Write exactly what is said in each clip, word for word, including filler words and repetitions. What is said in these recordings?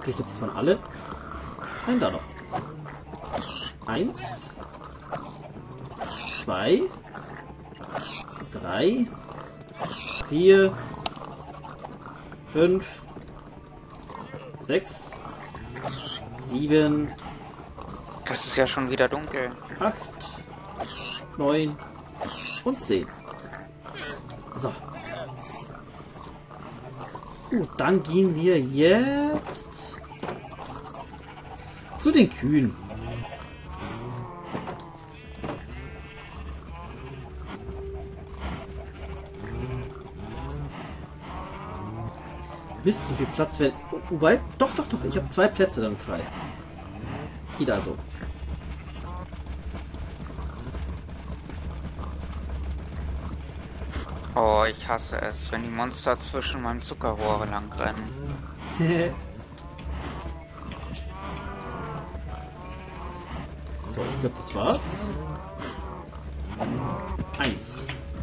Okay, ich glaube, das waren alle. Nein, da noch. Eins. Zwei. Drei. Vier. Fünf. Sechs. Sieben. Das ist ja schon wieder dunkel. Acht. Neun. Und zehn. So. Gut, dann gehen wir jetzt zu den Kühen. Mist, so viel Platz wäre. Wobei, doch, doch, doch, ich habe zwei Plätze dann frei. Geht also. Oh, ich hasse es, wenn die Monster zwischen meinem Zuckerrohr lang rennen. So, ich glaube, das war's. Eins.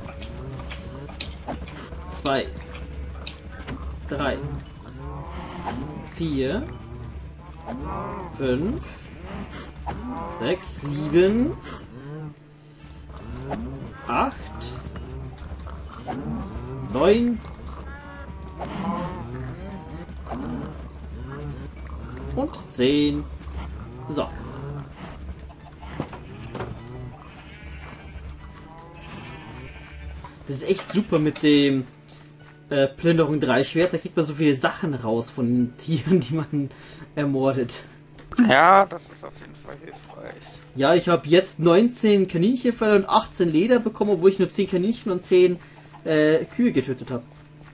Zwei. Drei. Vier. Fünf. Sechs. Sieben. Acht. Neun. Und zehn. So. Das ist echt super mit dem äh, Plünderung drei Schwert. Da kriegt man so viele Sachen raus von den Tieren, die man ermordet. Ja, das ist auf jeden Fall hilfreich. Ja, ich habe jetzt neunzehn Kaninchenfelle und achtzehn Leder bekommen, obwohl ich nur zehn Kaninchen und zehn äh, Kühe getötet habe.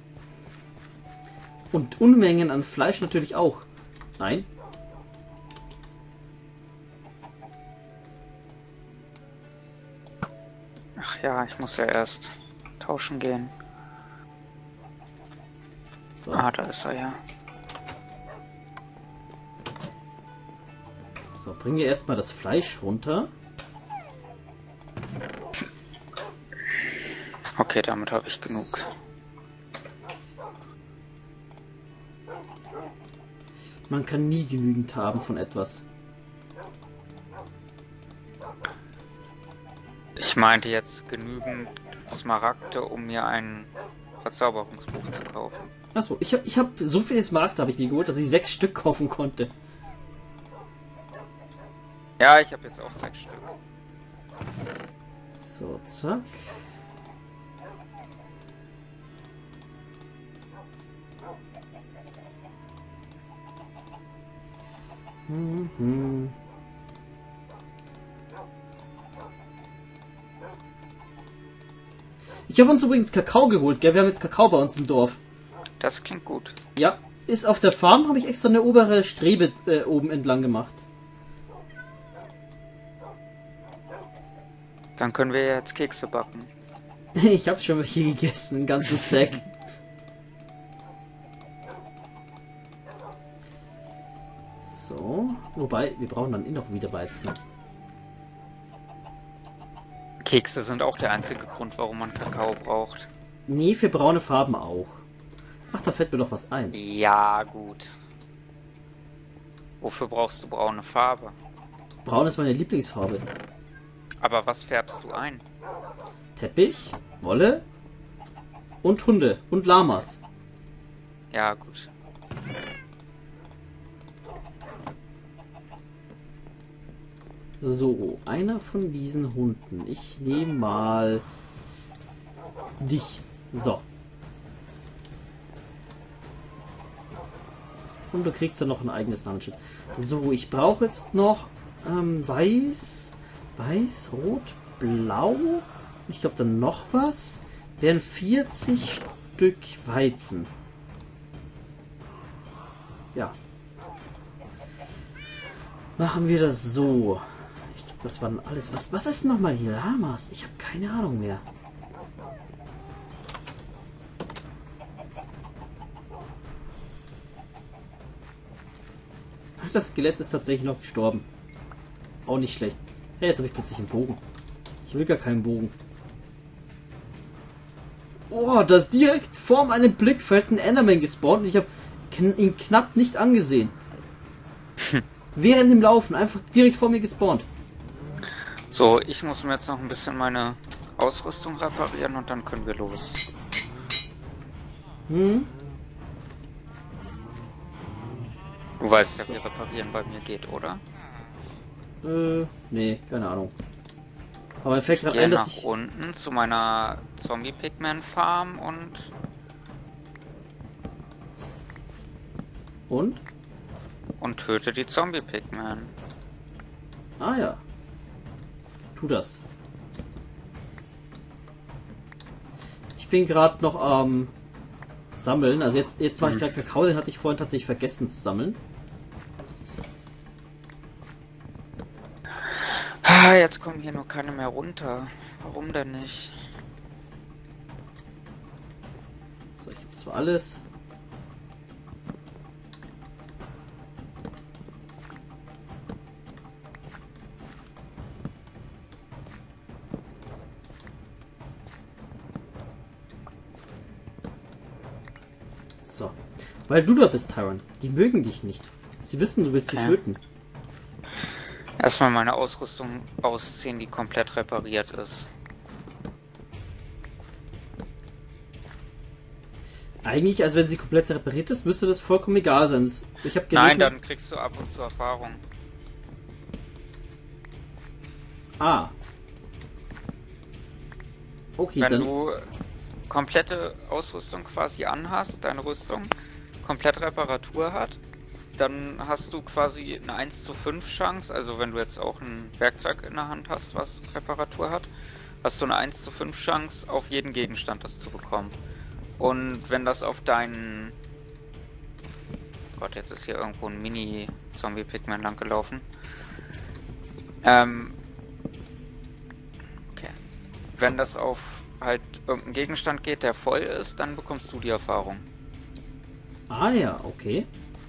Und Unmengen an Fleisch natürlich auch. Nein. Ach ja, ich muss ja erst tauschen gehen. So. Ah, da ist er ja. So, bringen wir erstmal das Fleisch runter. Okay, damit habe ich genug. Man kann nie genügend haben von etwas. Ich meinte jetzt genügend Smaragde, um mir ein Verzauberungsbuch zu kaufen. Achso, ich habe ich hab so viele Smaragde habe ich mir geholt, dass ich sechs Stück kaufen konnte. Ja, ich habe jetzt auch sechs Stück. So, zack. Mhm. Ich habe uns übrigens Kakao geholt, gell? Wir haben jetzt Kakao bei uns im Dorf. Das klingt gut. Ja, ist auf der Farm, habe ich extra eine obere Strebe äh, oben entlang gemacht. Dann können wir jetzt Kekse backen. Ich habe schon welche gegessen, ein ganzes Stack. So, wobei, wir brauchen dann eh noch wieder Weizen. Kekse sind auch der einzige Grund, warum man Kakao braucht. Nee, für braune Farben auch. Ach, da fällt mir doch was ein. Ja, gut. Wofür brauchst du braune Farbe? Braun ist meine Lieblingsfarbe. Aber was färbst du ein? Teppich, Wolle und Hunde und Lamas. Ja, gut. So, einer von diesen Hunden. Ich nehme mal dich. So. Und du kriegst dann noch ein eigenes Namensschild. So, ich brauche jetzt noch ähm, weiß, weiß, rot, blau. Ich glaube dann noch was. Wären vierzig Stück Weizen. Ja. Machen wir das so. Ich glaube, das war dann alles. Was, was ist nochmal die Lamas? Ich habe keine Ahnung mehr. Das Skelett ist tatsächlich noch gestorben. Auch nicht schlecht. Hey, jetzt habe ich plötzlich einen Bogen. Ich will gar keinen Bogen. Oh, da ist direkt vor meinem Blickfeld ein Enderman gespawnt und ich habe ihn knapp nicht angesehen. Während dem Laufen, einfach direkt vor mir gespawnt. So, ich muss mir jetzt noch ein bisschen meine Ausrüstung reparieren und dann können wir los. Hm? Du weißt ja, wie reparieren bei mir geht, oder? Äh, nee, keine Ahnung. Aber mir fällt Ich gerade gehe ein, dass nach ich... unten zu meiner Zombie-Pigman-Farm und... Und? und töte die Zombie-Pigman. Ah ja. Tu das. Ich bin gerade noch am ähm, Sammeln. Also jetzt, jetzt mache ich gerade Kakao, den hatte ich vorhin tatsächlich vergessen zu sammeln. Ah, jetzt kommen hier nur keine mehr runter. Warum denn nicht? So, ich habe zwar alles. So. Weil du da bist, Tyron. Die mögen dich nicht. Sie wissen, du willst sie Okay. töten. Erstmal meine Ausrüstung ausziehen, die komplett repariert ist. Eigentlich, als wenn sie komplett repariert ist, müsste das vollkommen egal sein. Ich habe gelesen... Nein, dann kriegst du ab und zu Erfahrung. Ah. Okay, Wenn dann... du komplette Ausrüstung quasi anhast, deine Rüstung komplett Reparatur hat, dann hast du quasi eine eins zu fünf Chance, also wenn du jetzt auch ein Werkzeug in der Hand hast, was Reparatur hat, hast du eine eins zu fünf Chance, auf jeden Gegenstand das zu bekommen. Und wenn das auf deinen... Gott, jetzt ist hier irgendwo ein Mini-Zombie-Pigman lang gelaufen. Ähm... Okay. Wenn das auf halt irgendeinen Gegenstand geht, der voll ist, dann bekommst du die Erfahrung. Ah ja, okay.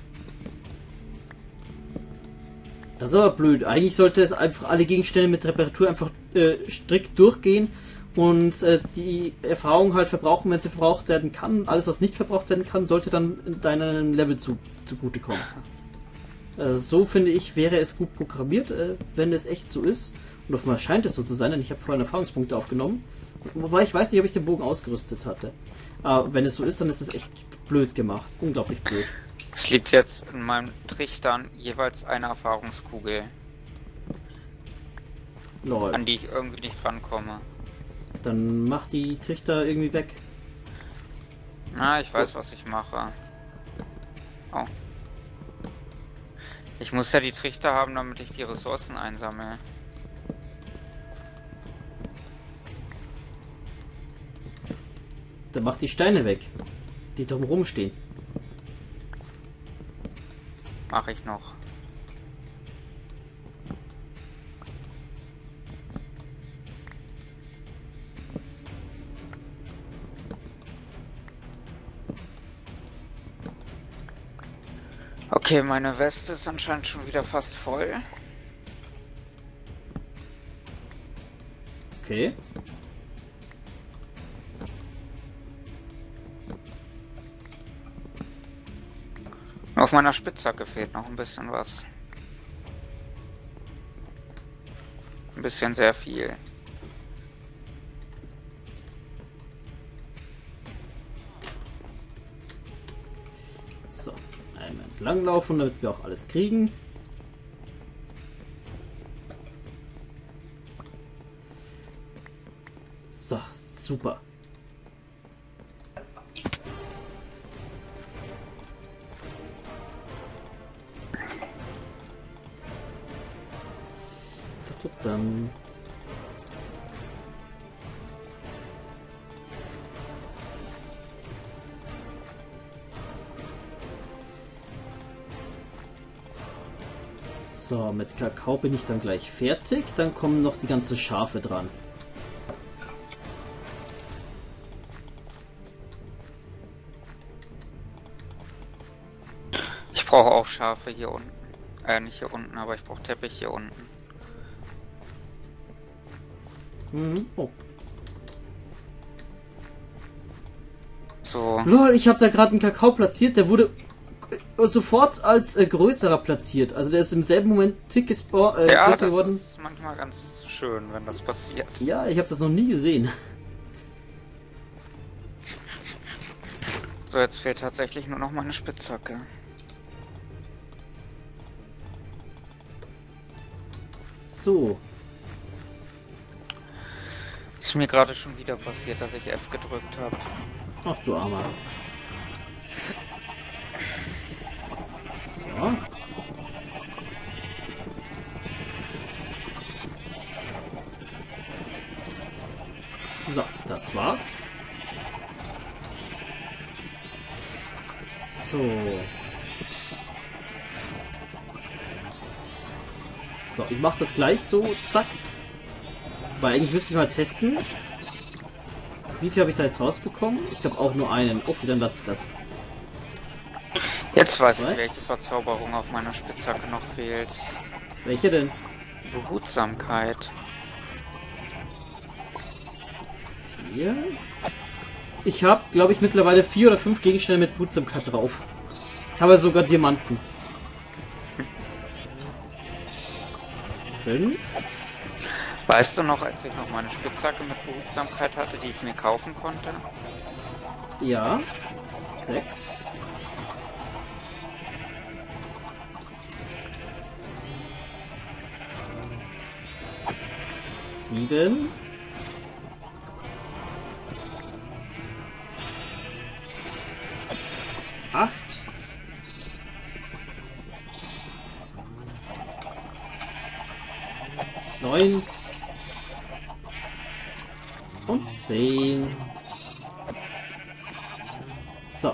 Das ist aber blöd. Eigentlich sollte es einfach alle Gegenstände mit Reparatur einfach äh, strikt durchgehen und äh, die Erfahrung halt verbrauchen, wenn sie verbraucht werden kann. Alles, was nicht verbraucht werden kann, sollte dann in deinem Level zu, zugutekommen. Äh, so finde ich, wäre es gut programmiert, äh, wenn es echt so ist. Und auf einmal scheint es so zu sein, denn ich habe vorhin Erfahrungspunkte aufgenommen. Wobei ich weiß nicht, ob ich den Bogen ausgerüstet hatte. Aber wenn es so ist, dann ist es echt blöd gemacht. Unglaublich blöd. Es liegt jetzt in meinem Trichtern jeweils eine Erfahrungskugel, Lol. an die ich irgendwie nicht rankomme. Dann mach die Trichter irgendwie weg. Na, ich weiß, was ich mache. Oh. Ich muss ja die Trichter haben, damit ich die Ressourcen einsammle. Dann mach die Steine weg, die drumherum stehen. Mache ich noch. Okay, meine Weste ist anscheinend schon wieder fast voll. Okay. Auf meiner Spitzhacke fehlt noch ein bisschen was. Ein bisschen sehr viel. So, einmal entlanglaufen, damit wir auch alles kriegen. So, super. Dann so, mit Kakao bin ich dann gleich fertig. Dann kommen noch die ganzen Schafe dran. Ich brauche auch Schafe hier unten. Äh, nicht hier unten, aber ich brauche Teppich hier unten. Mhm. Oh. So. Lol, ich habe da gerade einen Kakao platziert, der wurde sofort als äh, größerer platziert. Also der ist im selben Moment tick gespawnt, äh, ja, größer das geworden. ist manchmal ganz schön, wenn das passiert. Ja, ich habe das noch nie gesehen. So, jetzt fehlt tatsächlich nur noch meine Spitzhacke. So. Ist mir gerade schon wieder passiert, dass ich F gedrückt habe. Ach du Armer. So. So, das war's. So. So, ich mache das gleich so, zack. Weil eigentlich müsste ich mal testen. Wie viel habe ich da jetzt rausbekommen? Ich glaube auch nur einen. Okay, dann lasse ich das. Jetzt weiß Zwei. ich, welche Verzauberung auf meiner Spitzhacke noch fehlt. Welche denn? Behutsamkeit. Vier. Ich habe, glaube ich, mittlerweile vier oder fünf Gegenstände mit Behutsamkeit drauf. Teilweise sogar Diamanten. Fünf. Weißt du noch, als ich noch meine Spitzhacke mit Behutsamkeit hatte, die ich mir kaufen konnte? Ja. Sechs. Sieben. Acht. Neun. Und zehn. So.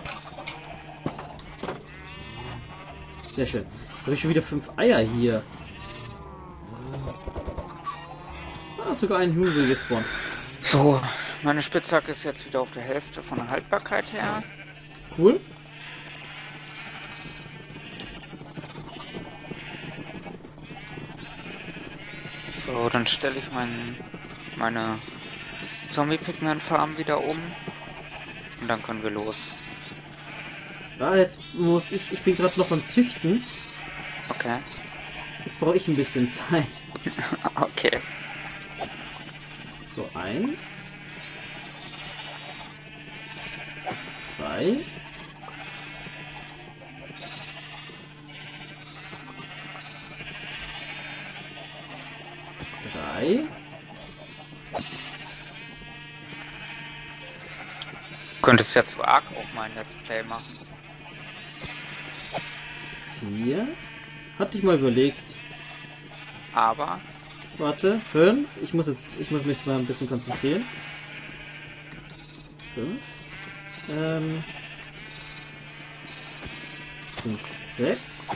Sehr schön. Jetzt habe ich schon wieder fünf Eier hier. Ah, sogar ein Huhn gespawnt. So, meine Spitzhacke ist jetzt wieder auf der Hälfte von der Haltbarkeit her. Cool. So, dann stelle ich mein, meine Zombie-Pigment-Farm wieder um. Und dann können wir los. Ah, jetzt muss ich... Ich bin gerade noch beim Züchten. Okay. Jetzt brauche ich ein bisschen Zeit. Okay. So, eins. Zwei. Drei. Du könntest ja zu Ark auch mal ein Let's Play machen. Vier. Hatte ich mal überlegt. Aber Warte, fünf. Ich muss jetzt, ich muss mich mal ein bisschen konzentrieren. Fünf. Ähm. Das sind sechs.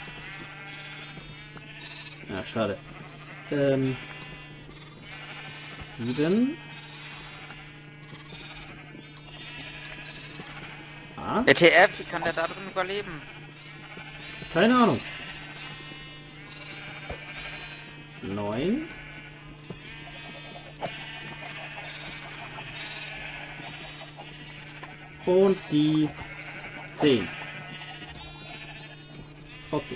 Ah, schade. Ähm. Sieben. Acht. W T F, wie kann der da drin überleben? Keine Ahnung. Neun. Und die zehn. Okay.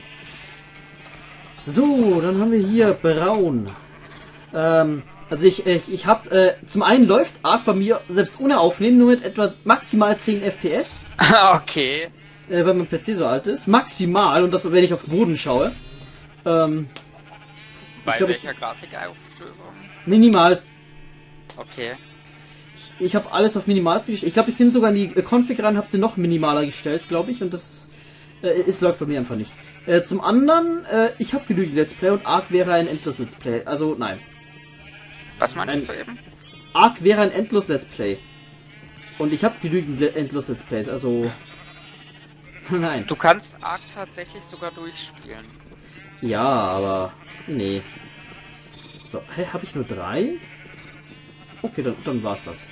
So, dann haben wir hier braun. Ähm, also ich, ich, ich habe, äh, zum einen läuft Ark bei mir selbst ohne Aufnehmen nur mit etwa maximal zehn F P S. Okay. Äh, weil mein P C so alt ist. Maximal, und das, wenn ich auf den Boden schaue. Ähm, Bei glaub, welcher Grafikauflösung? Minimal. Okay. Ich, ich habe alles auf Minimalste gestellt. Ich glaube, ich bin sogar in die äh, Config rein, habe sie noch minimaler gestellt, glaube ich. Und das äh, es läuft bei mir einfach nicht. Äh, zum anderen, äh, ich habe genügend Let's Play und Ark wäre ein endlos Let's Play. Also, nein. Was meinst Ein- du eben? Ark wäre ein endlos Let's Play. Und ich habe genügend Le endlos Let's Plays, also... nein. Du kannst Ark tatsächlich sogar durchspielen. Ja, aber... nee. So, hä, habe ich nur drei? Okay, dann, dann war's das.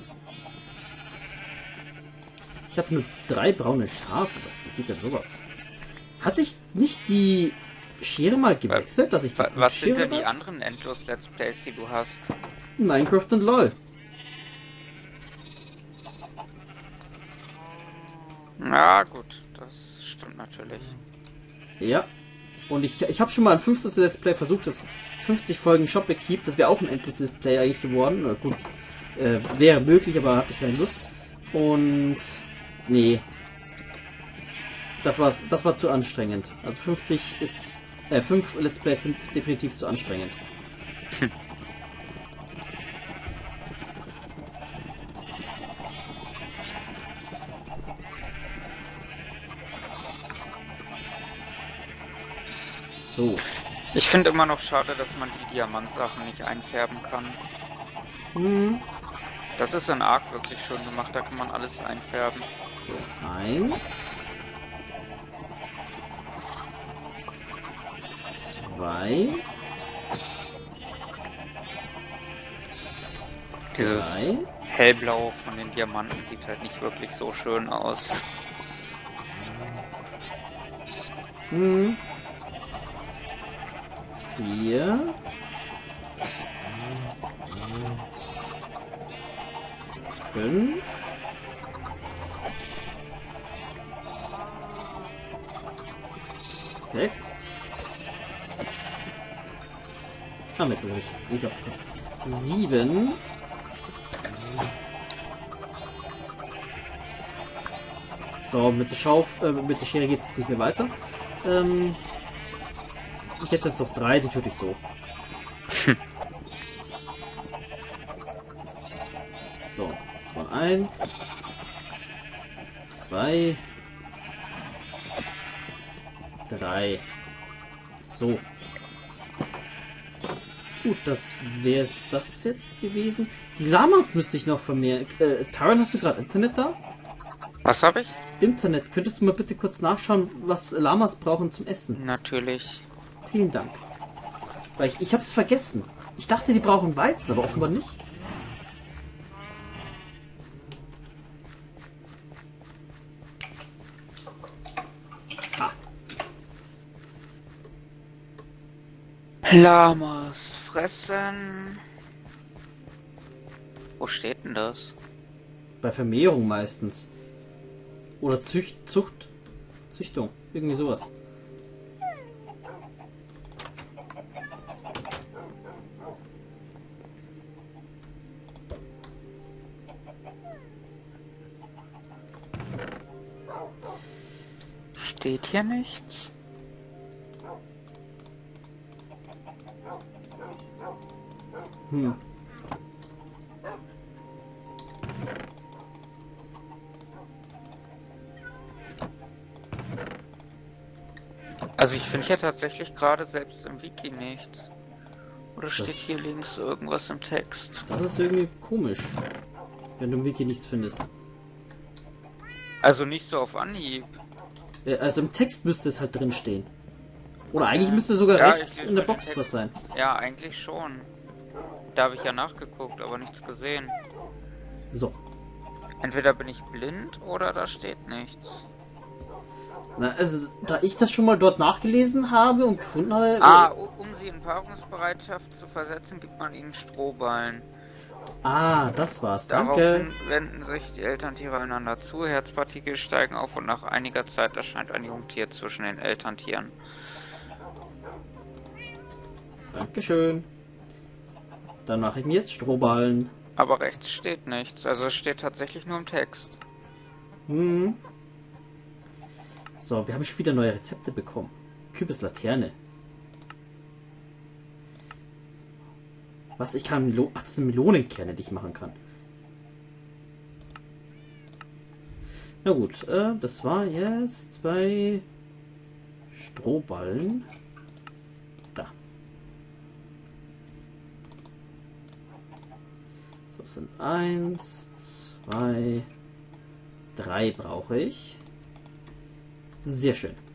Ich hatte nur drei braune Schafe. Was wie geht denn sowas? Hatte ich nicht die Schere mal gewechselt, dass ich die Wa- Was sind Schere denn die war? anderen Endlos Let's Plays, die du hast? Minecraft und LOL. Ja, gut, das stimmt natürlich. natürlich. Ja. Und ich, ich habe schon mal ein fünftes Let's Play versucht, das fünfzig Folgen Shop Keep, das wäre auch ein endloses Let's Play eigentlich geworden. Na gut, äh, wäre möglich, aber hatte ich keine Lust. Und nee. Das war das war zu anstrengend. Also fünfzig ist äh, fünf Let's Plays sind definitiv zu anstrengend. Hm. So. Ich finde immer noch schade, dass man die Diamantsachen nicht einfärben kann. Hm. Das ist in Ark wirklich schön gemacht, da kann man alles einfärben. So, eins. Zwei. Dieses Drei. Hellblau von den Diamanten sieht halt nicht wirklich so schön aus. Hm. Vier. Fünf. Sechs. Ah, Mist, das habe ich nicht aufgepasst. Sieben. So, mit der Schauf, äh, mit der Schere geht es jetzt nicht mehr weiter. Ähm, ich hätte jetzt noch drei, die tue ich so. So, das waren eins, zwei, drei. So. Gut, das wäre das jetzt gewesen. Die Lamas müsste ich noch vermehren. Äh, Taran, hast du gerade Internet da? Was habe ich? Internet. Könntest du mal bitte kurz nachschauen, was Lamas brauchen zum Essen? Natürlich. Vielen Dank. Weil ich, ich hab's vergessen. Ich dachte, die brauchen Weizen, aber offenbar nicht. Ah. Lamas fressen. Wo steht denn das? Bei Vermehrung meistens. Oder Zücht, Zucht, Züchtung. Irgendwie sowas. Steht hier nichts? Hm. Also ich finde ja tatsächlich gerade selbst im Wiki nichts. Oder steht Das- hier links irgendwas im Text? Das ist irgendwie komisch. Wenn du im Wiki nichts findest. Also nicht so auf Anhieb. Äh, Also im Text müsste es halt drin stehen. Oder eigentlich müsste sogar Ja, rechts ich- in der ich- Box Text- was sein. Ja, eigentlich schon. Da habe ich ja nachgeguckt, aber nichts gesehen. So. Entweder bin ich blind oder da steht nichts. Na, also, da ich das schon mal dort nachgelesen habe und gefunden habe. Ah, Äh, u- um sie in Paarungsbereitschaft zu versetzen, gibt man ihnen Strohballen. ah, das war's. Danke. Daraufhin wenden sich die Elterntiere einander zu, Herzpartikel steigen auf und nach einiger Zeit erscheint ein Jungtier zwischen den Elterntieren. Dankeschön. Dann mache ich mir jetzt Strohballen. Aber rechts steht nichts, also es steht tatsächlich nur im Text. Hm. So, wir haben schon wieder neue Rezepte bekommen. Kürbislaterne. Was? Ich kann Melo Ach, das sind Melonenkerne, die ich machen kann. Na gut, äh, das war jetzt bei Strohballen. Da. So, das sind eins, zwei, drei brauche ich. Sehr schön.